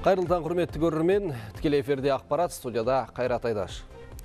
Қайырлы таң, құрметті көрермен, тікелей эфирде ақпарат, студияда Қайрат Айдаш.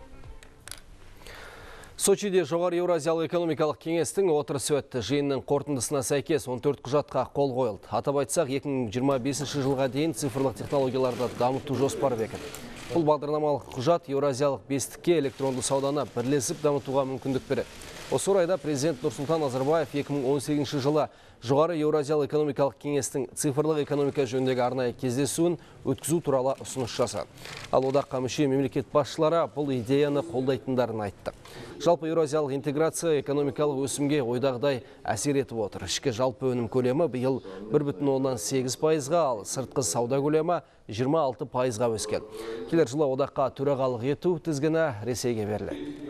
Сочиде жоғары Еуразиялық экономикалық кеңестің отырысы өтті. Жиынның қорытындысына сәйкес 14 құжатқа қол қойылды. Атап айтсақ, 2025 жылға дейін цифрлық технологияларды дамыту жоспары бекітілді. Бұл бағдарламалық құжат Еуразиялық бестікке электронды сауданы бірлесіп дамытуға мүмкіндік береді. Осы орайда президент Нұрсұлтан Назарбаев 2018 жылы жоғары Еуразиялық экономикалық кеңестің цифрлық экономика жөніндегі арнайы кездесуін өткізу туралы ұсыныс жасады. Ал одаққа мүше мемлекет басшылары бұл идеяны қолдайтындарын айтты. Жалпы еуразиялық интеграция экономикалық өсімге ойдағыдай әсер етіп отыр. Ішкі жалпы өнім көлемі биыл 1,8%-ға, ал сыртқы сауда көлемі 26%-ға өскен. Келер жылы одаққа төрағалық ету тізгіні Ресейге беріледі.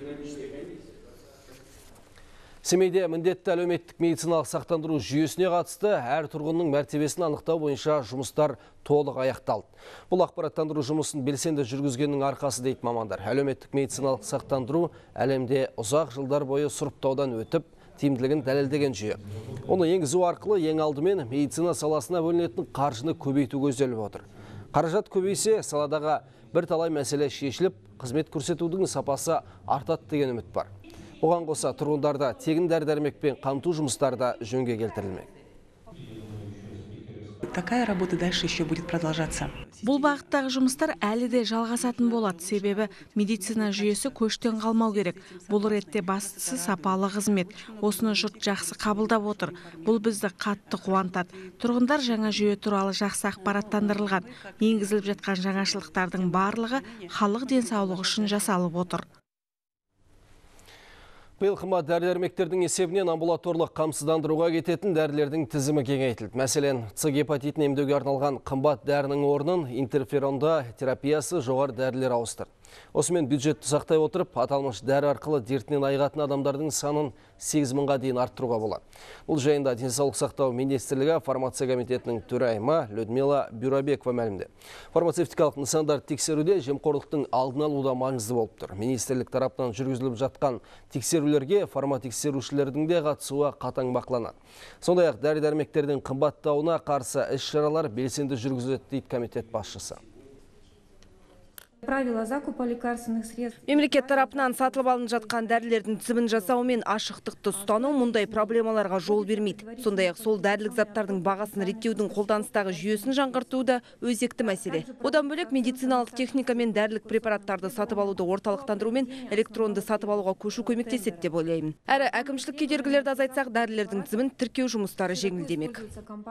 Семейде міндетті әлеуметтік медициналық сақтандыру жүйесіне қатысты әр тұрғынның мәртебесін анықтау бойынша жұмыстар толық аяқталды. Бұл ақпараттандыру жұмысын белсенді жүргізгеннің арқасы дейді мамандар. Әлеуметтік медициналық сақтандыру әлемде ұзақ жылдар бойы сұрыптаудан өтіп, тиімділігін дәлелдеген жүйе. Оны енгізу арқылы ең алдымен медицина саласына бөлінетін қаржыны көбейту көзделіп отыр. Қаражат көбейсе, саладағы бірталай мәселе шешіліп, қызмет көрсетудің сапасы артады деген үміт бар. Оған қоса тұрғындарда тегін дәрі-дәрмекпен қамту жұмыстары да жөнге келтірілмек. Такая работа дальше еще будет продолжаться. Бұл бағыттағы жұмыстар әлі де жалғасатын болады, себебі медицина жүйесі көштен қалмау керек. Бұл ретте бастысы сапалы қызмет. Осыны жұрт жақсы қабылдап отыр. Бұл бізді қатты қуантады. Тұрғындар жаңа жүйе туралы жақсы ақпараттандырылған. Енгізіліп жатқан жаңашылықтардың барлығы халық денсаулығы үшін жасалып отыр. Биыл қымбат дәрі-дәрмектердің есебінен амбулаторлық қамсыздандыруға кететін дәрілердің тізімі кеңейтілді. Мәселен, С гепатитін емдеуге арналған қымбат дәрінің орнын интерферонды терапиясы жоғары дәрілер ауыстырды. Осымен бюджетті сақтай отырып, аталмыш дәрі арқылы дертінен айығатын адамдардың санын 8 мыңға дейін арттыруға болады. Бұл жайында денсаулық сақтау министрлігі фармация комитетінің төрайымы Людмила Бюрабекова мәлімдеді. Фармацевтикалық нысандар тексеруде жемқорлықтың алдын алуда маңызды болып тұр. Министрлік тарапынан жүргізіліп жатқан тексерулерге фарматексерушілердің де қатысуы қатаң бақыланады. Сондай-ақ дәрі-дәрмектердің қымбаттауына қарсы іс-шаралар белсенді жүргізіледі дейді комитет басшысы. Мемлекет тарапынан сатылып алынып жатқан дәрілердің тізімін жасау мен ашықтықты ұстану мұндай проблемаларға жол бермейді. Сондай-ақ сол дәрілік заттардың бағасын реттеудің қолданыстағы жүйесін жаңғырту да өзекті мәселе. Одан бөлек медициналық техника мен дәрілік препараттарды сатып алуды орталықтандыру мен электронды сатып алуға көшу көмектеседі деп ойлаймын. Әрі әкімшілік кедергілерді азайтсақ, дәрілердің тізімін тіркеу жұмыстары жеңілдемек.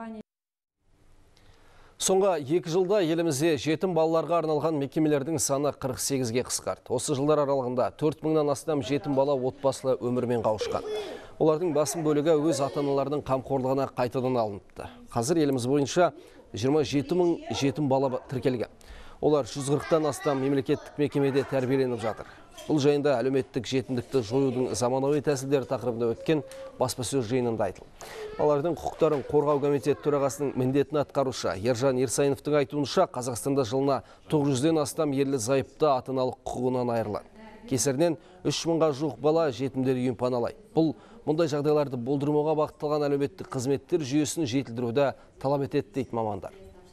Соңғы 2 жылда елімізде жетім балаларға арналған мекемелердің саны 48-ге қысқарды. Осы жылдар аралығында 4 мыңнан астам жетім бала отбасылы өмірмен қауышқан. Олардың басым бөлігі өз ата-аналарының қамқорлығына қайтадан алыныпты. Қазір еліміз бойынша 27 мың жетім бала тіркелген. Олар 140-тан астам мемлекеттік мекемеде тәрбиеленіп жатыр. Бұл жайында әлеуметтік жетімдікті жоюдың заманауи тәсілдері тақырыбында өткен баспасөз жиынында айтылды. Балалардың құқықтарын қорғау комитеті төрағасының міндетін атқарушы Ержан Ерсайыновтың айтуынша, Қазақстанда жылына 900-ден астам ерлі зайыпты ата-аналық құқығынан айырылады. Кесірінен 3 мыңға жуық бала жетімдер үйін паналайды. Бұл мұндай жағдайларды болдырмауға бағытталған әлеуметтік қызметтер жүйесін жетілдіруді талап етеді дейді мамандар.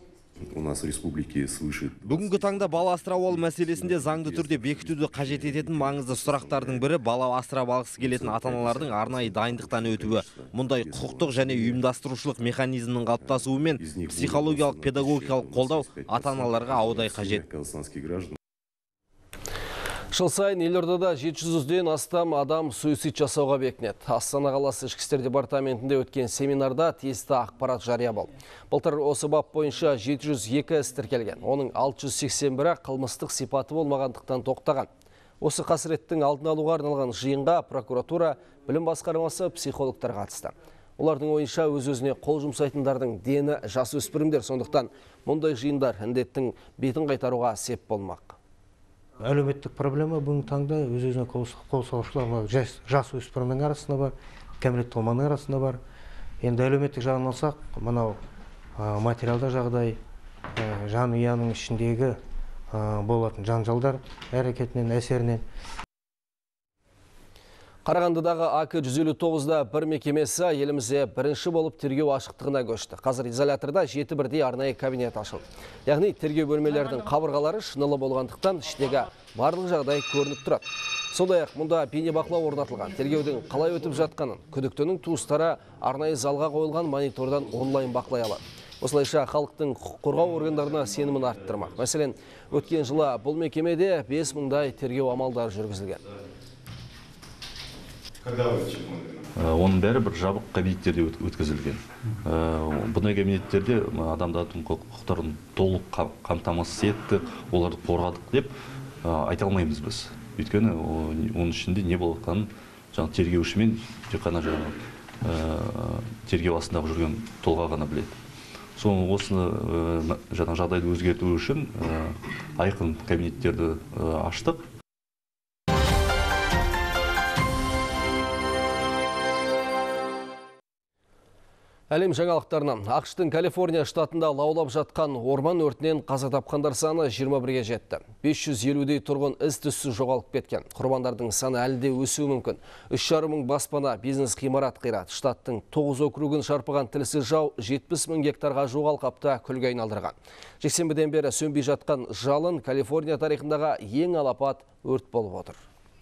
Бүгінгі таңда бала асырап алу мәселесінде заңды түрде бекітуді қажет ететін маңызды сұрақтардың бірі бала асырап алғысы келетін ата-аналардың арнайы дайындықтан өтуі. Мұндай құқықтық және ұйымдастырушылық механизмнің қалыптасуы мен психологиялық педагогикалық қолдау ата-аналарға аудай қажет. Жыл сайын елордада 700-ден астам адам суицид жасауға бекінеді. Астана қаласы ішкі істер департаментінде өткен семинарда тиісті ақпарат жария болды. Былтыр осы бап бойынша 702 іс тіркелген. Оның 681-і қылмыстық сипаты болмағандықтан тоқтаған. Осы қасіреттің алдын алуға арналған жиынға прокуратура, білім басқармасы, психологтар қатысты. Олардың ойынша өз-өзіне қол жұмсайтындардың дені жасөспірімдер, сондықтан мұндай жиындар індеттің бетін қайтаруға сеп болмақ. Әлеуметтік проблема бүгінгі таңда өз-өзіне қол салушылар жасөспірімнің арасында бар, кәмелетке толмағанның арасында бар. Енді әлеуметтік жағын алсақ, мынау материалды жағдай, жанұяның ішіндегі болатын жанжалдар әрекетінен, әсерінен. Қарағандыдағы АК-159-да бір мекемесі елімізде бірінші болып тергеу ашықтығына көшті. Қазір изоляторда 7 бірдей арнайы кабинет ашылды. Яғни тергеу бөлмелердің қабырғалары шынылы болғандықтан іштегі барлық жағдай көрініп тұрады. Сондай-ақ мұнда бейнебақылау орнатылған. Тергеудің қалай өтіп жатқанын күдіктінің туыстары арнайы залға қойылған монитордан онлайн бақылай алады. Осылайша халықтың құқық қорғау органдарына сенімін арттырмақ. Мәселен, өткен жылы бұл мекемеде 5 мыңдай тергеу амалдары жүргізілген. Оның бәрі бір жабық кабинеттерде өткізілген. Бұндай кабинеттерде адамдардың құқықтарын толық қамтамасыз етті, оларды қорғадық деп айта алмаймыз біз. Өйткені оның ішінде не болғанын тергеушімен тек қана тергеу астындағы жүрген тұлға ғана біледі. Соны осыны жағдайды өзгерту үшін айқын кабинеттерді аштық. Әлем жаңалықтарынан ақш-тың Калифорния штатында лаулап жатқан орман өртінен қаза тапқандар саны 21-ге жетті. 550-дей тұрғын із-түссіз жоғалып кеткен. Құрбандардың саны әлі де өсуі мүмкін. 3,5 мың баспана, бизнес ғимарат қирады. Штаттың 9 округін шарпыған тілсіз жау 70 мың гектарға жуық алқапта күлге айналдырған. Жексенбіден бері сөнбей жатқан жалын Калифорния тарихындағы ең алапат өрт болып отыр.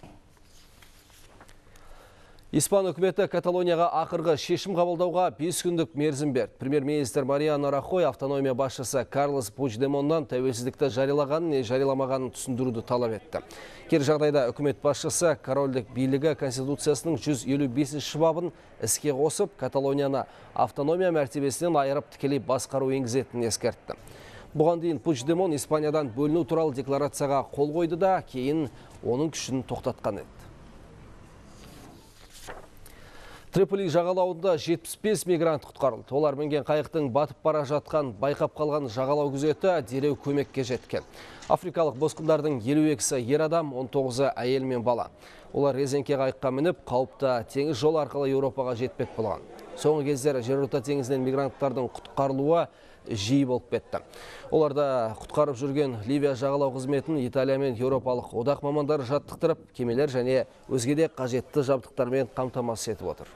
Испан үкіметі Каталонияға ақырғы шешім қабылдауға 5 күндік мерзім берді. Премьер-министр Мариано Рахой автономия басшысы Карлос Пучдемоннан тәуелсіздікті жариялағанын не жарияламағанын түсіндіруді талап етті. Кері жағдайда үкімет басшысы корольдік билігі Конституциясының 155 бабын іске қосып, Каталонияны автономия мәртебесінен айырып тікелей басқару енгізетінін ескертті. Бұған дейін Пучдемон Испаниядан бөліну туралы декларацияға қол қойды да, кейін оның күшін тоқтатқан еді. Триполи жағалауында 75 мигрант құтқарылды. Олар мінген қайықтың батып бара жатқан байқап қалған жағалау күзеті дереу көмекке жеткен. Африкалық босқындардың 52-сі ер адам, 19-ы әйел мен бала. Олар резеңке қайыққа мініп, қауіпті теңіз жол арқылы Еуропаға жетпек болған. Соңғы кездері жерорта теңізінен мигранттардың құтқарылуы жиі болып кетті. Оларда құтқарып жүрген Ливия жағалау қызметін Италия мен Еуропалық одақ мамандары жаттықтырып, кемелер және өзге де қажетті жабдықтармен қамтамасыз етіп отыр.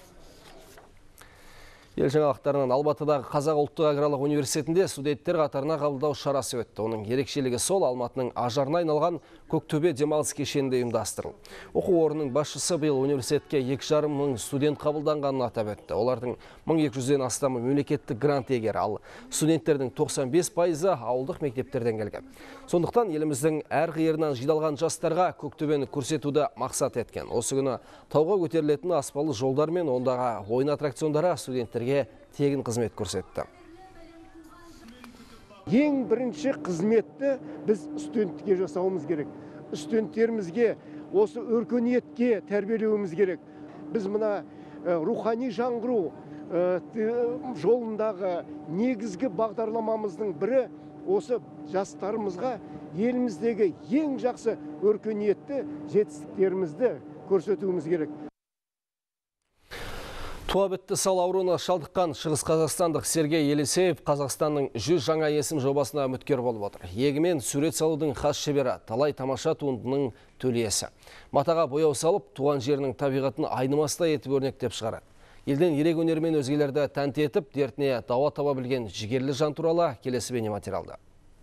Ел жаңалықтарынан Алматыдағы Қазақ ұлттық аграрлық университетінде студенттер қатарына қабылдау шарасы өтті. Оның ерекшелігі сол, Алматының ажарына айналған Көктөбе демалыс кешенінде ұйымдастырылды. Оқу орнының басшысы биыл университетке 2,5 мың студент қабылданғанын атап өтті. Олардың 1200-ден астамы мемлекеттік грант иегері, ал студенттердің 95%-ы ауылдық мектептерден келген. Сондықтан еліміздің әр қиырынан жиналған жастарға Көктөбені көрсетуді мақсат еткен. Осы күні тауға көтерілетін аспалы жолдар мен ондағы ойын аттракциондары студенттерге тегін қызмет көрсетті. Ең бірінші қызметті біз студентке жасауымыз керек. Студенттерімізге осы өркениетке тәрбиелеуіміз керек. Біз мына рухани жаңғыру жолындағы негізгі бағдарламамыздың бірі осы жастарымызға еліміздегі ең жақсы өркениетті жетістіктерімізді көрсетуіміз керек. Туа бітті сал ауруына шалдыққан Шығыс Қазақстандық Сергей Елисеев Қазақстанның 100 жаңа есім жобасына үміткер болып отыр. Егімен сурет салудың хас шебері, талай тамаша туындының төлиесі. Матаға бояу салып, туған жерінің табиғатын айнымастай етіп өрнектеп шығарады. Елден ерек өнермен өзгелерді тәнті етіп, дертіне дауа таба білген жігерлі жан туралы келесі бейнематериалда.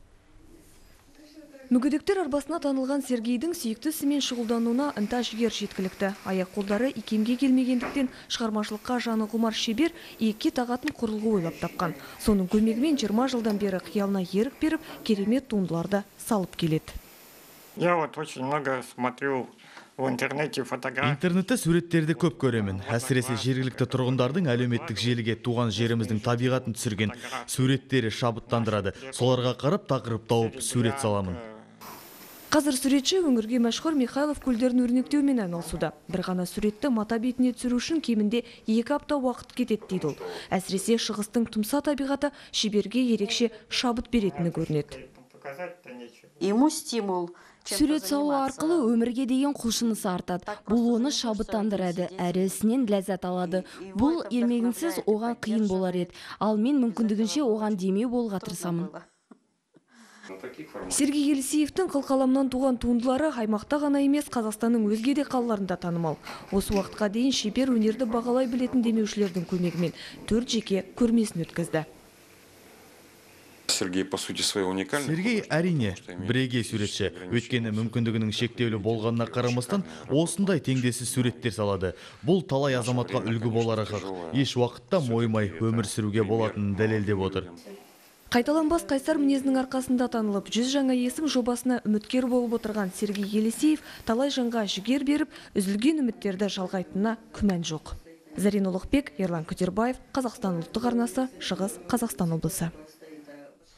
Мүгедектер арбасына танылған Сергейдің сүйікті ісімен шұғылдануына ынта жігер жеткілікті. Аяқ қолдары икемге келмегендіктен шығармашылыққа жаны құмар шебер екке тағатын құрылғы ойлап тапқан. Соның көмегімен 20 жылдан бері қиялына ерік беріп, керемет туындыларды салып келеді. Я вот очень много смотрю в интернете фотографии. Интернетте суреттерді көп көремін. Әсіресе жергілікті тұрғындардың әлеуметтік желіге туған жеріміздің табиғатын түсірген суреттері шабыттандырады. Соларға қарап тақырып тауып сурет саламын. Қазір суретші өңірге мәшһүр Михайлов көлдерін өрнектеумен айналысуда. Бір ғана суретті мата бетіне түсіру үшін кемінде 2 апта уақыт кетеді дейді ол. Әсіресе шығыстың тұмса табиғаты шеберге ерекше шабыт беретіні көрінеді. Ему стимул. Сурет салу арқылы өмірге деген құлшынысы артады. Бұл оны шабыттандырады, әрі ісінен ләззат алады. Бұл ермегінсіз оған қиын болар еді. Ал мен мүмкіндігінше оған демеу болуға тырысамын. Сергей Елисеевтің қылқаламнан туған туындылары аймақта ғана емес, Қазақстанның өзге де қалаларында танымал. Осы уақытқа дейін шебер өнерді бағалай білетін демеушілердің көмегімен 4 жеке көрмесін өткізді. Сергей, по сути, своего уникальный. Сергей әрине бірегей суретші. Өйткені мүмкіндігінің шектеулі болғанына қарамастан осындай теңдессіз суреттер салады. Бұл талай азаматқа үлгі болары хақ. Еш уақытта мойымай өмір сүруге болатынын дәлелдеп отыр. Қайталанбас қайсар мінезінің арқасында танылып, 100 жаңа есім жобасына үміткер болып отырған Сергей Елисеев талай жанға жігер беріп, үзілген үміттерді жалғайтынына күмән жоқ. Зарина Ұлықбек, Ерлан Күдербаев, Қазақстан ұлттық арнасы, Шығыс Қазақстан облысы.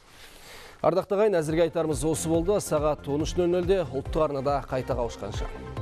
Ардақтағайын, әзірге айтарымыз осы болды. Сағат 13:00-де ұлттық арнада қайта қауышқанша.